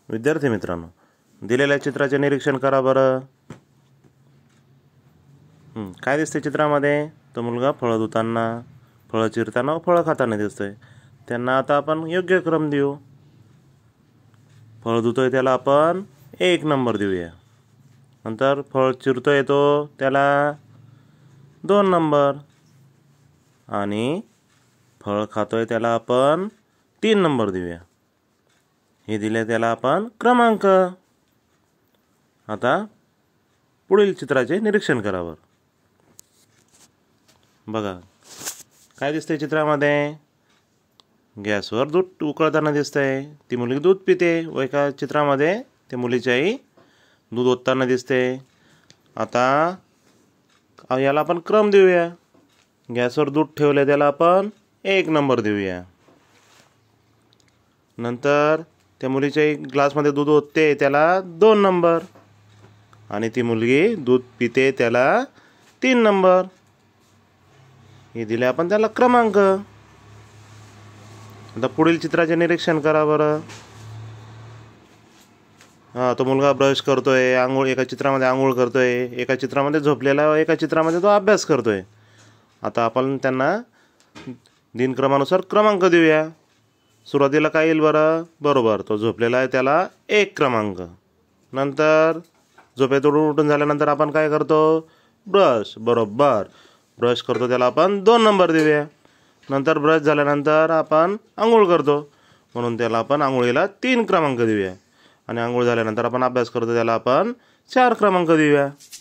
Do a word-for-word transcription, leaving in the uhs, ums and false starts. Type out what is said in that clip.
विद्यार्थी मित्रांनो, दिलेल्या चित्राचे निरीक्षण करा बरं. काय दिसते चित्रामध्ये? तो मुलगा फळं धुताना, फळं चिरताना व फळं खाताना दिसतोय. त्यांना आता आपण योग्य क्रम देऊ. फळ धुतोय त्याला आपण एक नंबर देऊया. नंतर फळ चिरतोय तो त्याला दोन नंबर, आणि फळ खातोय त्याला आपण तीन नंबर देऊया. हे दिले त्याला आपण क्रमांक. आता पुढील चित्राचे निरीक्षण करावं. बघा काय दिसतंय चित्रामध्ये? गॅसवर दूध उकळताना दिसतंय. ती मुलगी दूध पिते व एका चित्रामध्ये त्या मुलीची आई दूध ओतताना दिसते. आता याला आपण क्रम देऊया. गॅसवर दूध ठेवले त्याला आपण एक नंबर देऊया. नंतर त्या मुलीच्या आई ग्लासमध्ये दूध ओतते त्याला दोन नंबर, आणि ती मुलगी दूध पिते त्याला तीन नंबर. हे दिले आपण त्याला क्रमांक. आता पुढील चित्राचे निरीक्षण करा बरं. हां, तो मुलगा ब्रश करतोय, आंघोळ एका चित्रामध्ये आंघोळ करतोय, एका चित्रामध्ये झोपलेला, एका चित्रामध्ये तो अभ्यास करतोय. आता आपण त्यांना दिनक्रमानुसार क्रमांक देऊया. सुरुवातीला काय येईल बरं? बरोबर, तो झोपलेला आहे त्याला एक क्रमांक. नंतर झोपेतून उठून झाल्यानंतर आपण काय करतो? ब्रश. बरोबर, ब्रश करतो त्याला आपण दोन नंबर देऊया. नंतर ब्रश झाल्यानंतर आपण आंघोळ करतो, म्हणून त्याला आपण आंघोळीला तीन क्रमांक देऊया. आणि आंघोळ झाल्यानंतर आपण अभ्यास करतो त्याला आपण चार क्रमांक देऊया.